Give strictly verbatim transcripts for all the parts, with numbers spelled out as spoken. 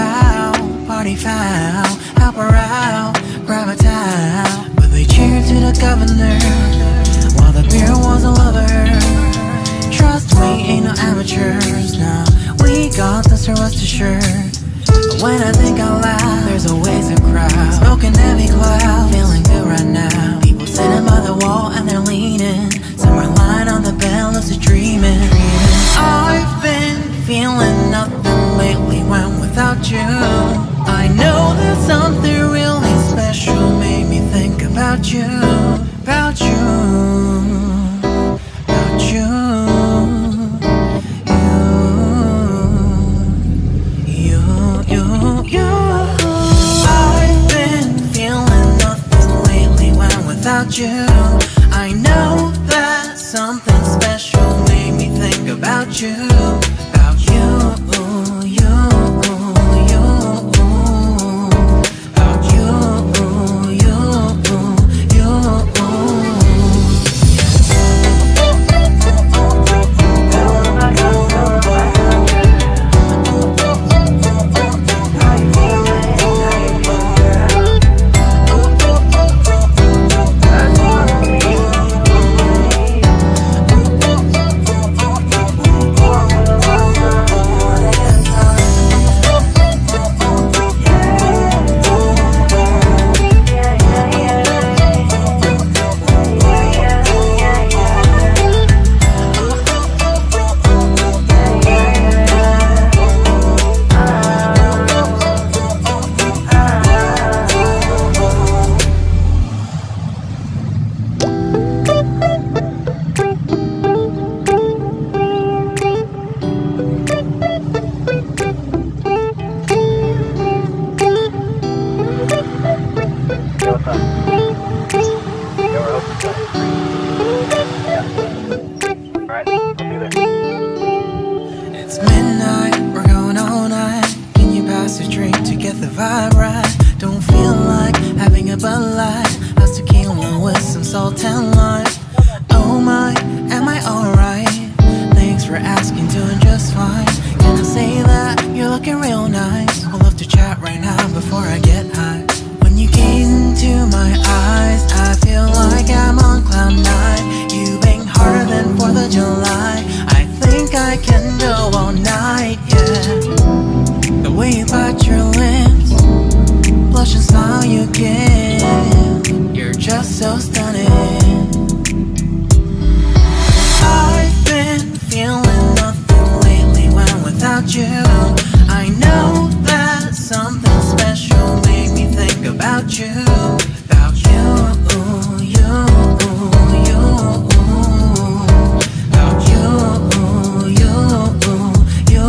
foul, party foul, help her out, grab a towel. But they cheered to the governor while the beer was a lover. Trust we ain't no amateurs now. We got this, so rest assured. But when I think out loud, there's always a crowd smoking heavy cloud, feeling good right now. People sitting by the wall and they're leaning. Some are lying on the bed, lucid dreaming. I've been feeling nothing lately when without you. I know that something really special made me think about you, about you, about you, you, you, you, you. I've been feeling nothing lately when without you. I know that something special made me think about you, about you, you, you, about you, you, you. It's midnight, we're going all night. Can you pass a drink to get the vibe right? Don't feel like having a Bud Light. Let's tequila with some salt and lime. Oh my, am I alright? Thanks for asking, doing just fine. Can I say that you're looking real nice? I'd love to chat right now before I get high. When you gaze into my eyes, I feel like I'm on cloud nine. You bang harder than fourth of July. I think I can go all night, yeah. The way you bite your lips, blush and smile you give, you're just so stunning. I've been feeling nothing lately when without you. I know that something special made me think about you, about you, you, you, about you, you, you.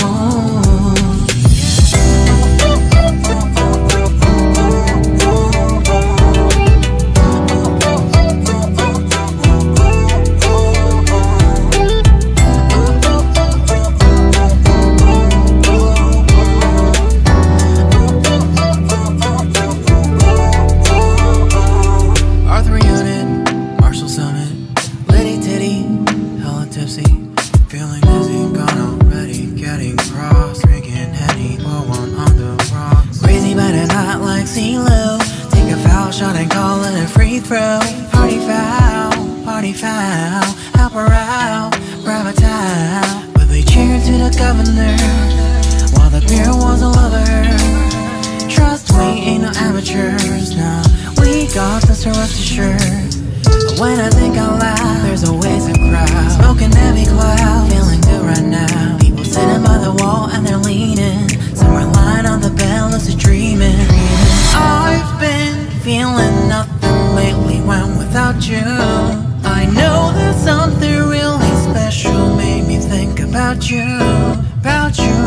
Feeling dizzy, gone already, getting cross, drinking Henny, pour one on the rocks. Crazy but not like CeeLo. Take a foul shot and call it a free throw. Party foul, party foul, help her out, grab a towel. But they cheered to the governor while the beer was a lover. Trust we ain't no amateurs now. We got this, so rest assured. But when I think out loud, there's always a crowd smoking heavy cloud, feeling good right now. People sitting by the wall and they're leaning. Some are lying on the bed, lucid dreaming. I've been feeling nothing lately when without you. I know that something really special made me think about you, about you,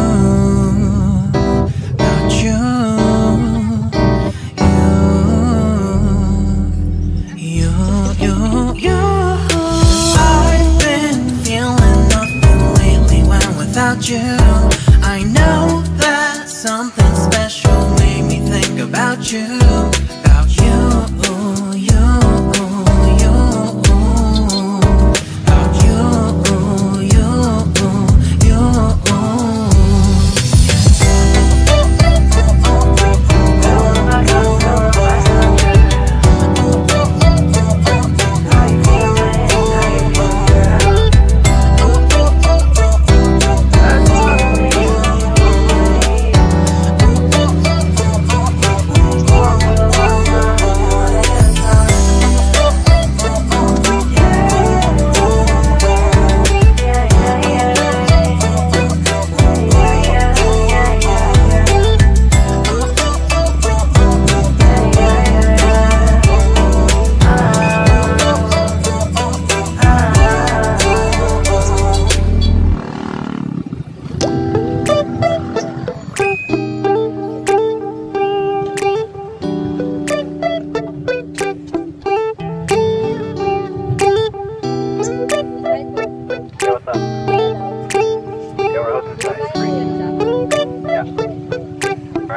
about you. Without you, I know that something special made me think about you, about you, you, you, about you, you, you, you.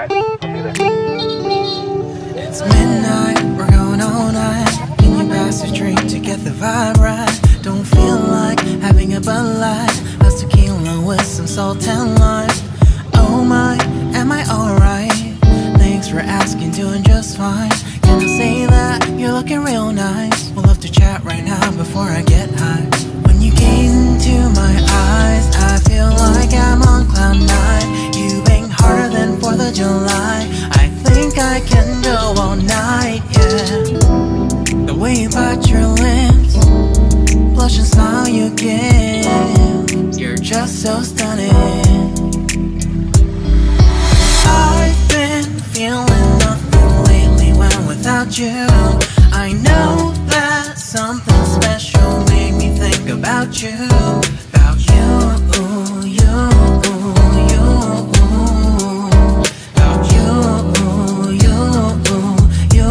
Alright, let's do this. It's midnight, we're going all night. Can you pass a drink to get the vibe right? Don't feel like having a Bud Light. Let's tequila with some salt and lime. Oh my, am I alright? Thanks for asking, doing just fine. Can I say that you're looking real nice? We'll love to chat right now before I get high. When you gaze into my eyes, I feel like I'm on cloud nine. You bang harder than fourth of July. I think I can go all night, yeah. The way you bite your lips, blush and smile you give, you're just so stunning. I've been feeling nothing lately when without you. I know that something special made me think about you. About you, you, you. About you, you, you.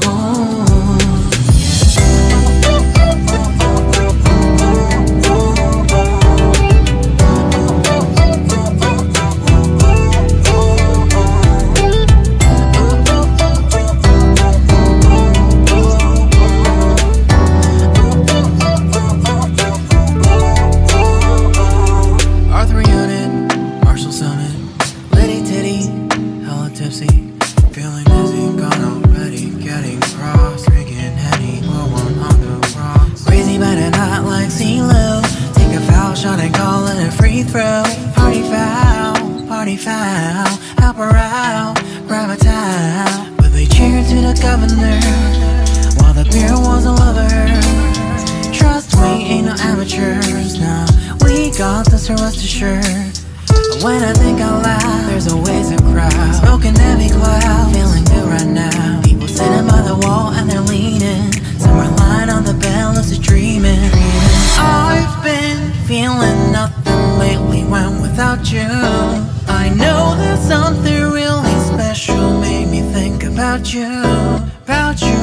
Feeling dizzy, gone already, getting cross, drinking Henny, pour one on the rocks. Crazy but not like CeeLo. Take a foul shot and call it a free throw. Party foul, party foul, help her out, grab a towel. But they cheered to the governor, while the beer was a lover. Trust me, ain't no amateurs, nah. We got this, so rest assured. When I think out loud, there's always a crowd. Smoking heavy cloud, feeling good right now. People sitting by the wall and they're leaning. Some are lying on the bed, lucid dreaming. I've been feeling nothing lately when without you. I know that something really special made me think about you. About you,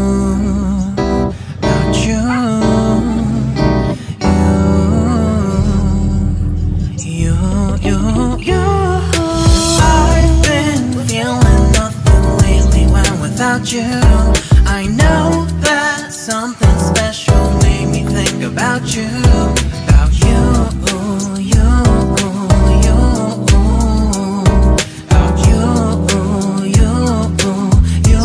about you. You, you, I've been feeling nothing lately when without you. I know that something special made me think about you. About you, you, you. About you, you, you.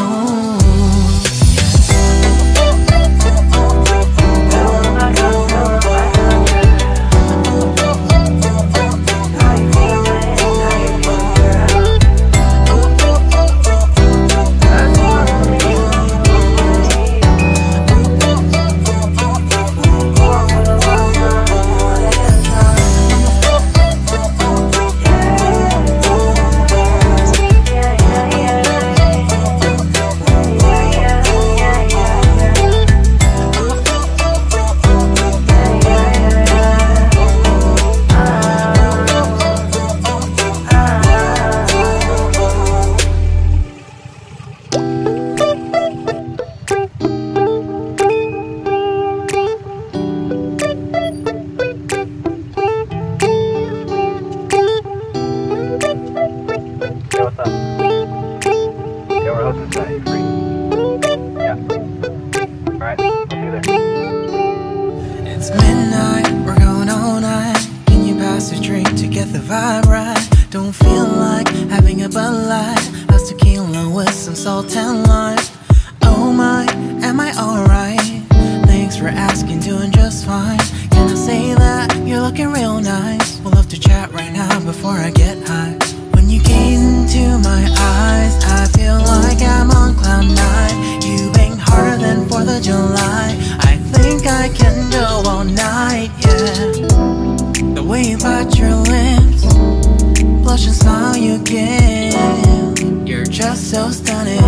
It's midnight, we're going all night. Can you pass a drink to get the vibe right? Don't feel like having a Bud Light. Let's tequila with some salt and lime. Oh my, am I alright? Thanks for asking, doing just fine. Can I say that you're looking real nice? We'll love to chat right now before I get high. When you gaze into my eyes, I feel like I'm on cloud nine. You bang harder than fourth of July. I think I can go all night, yeah. The way you bite your lips, blush and smile you give, you're just so stunning.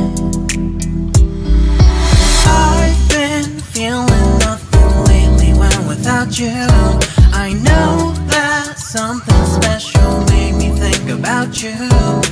I've been feeling nothing lately when without you. I know that something special made me think about you.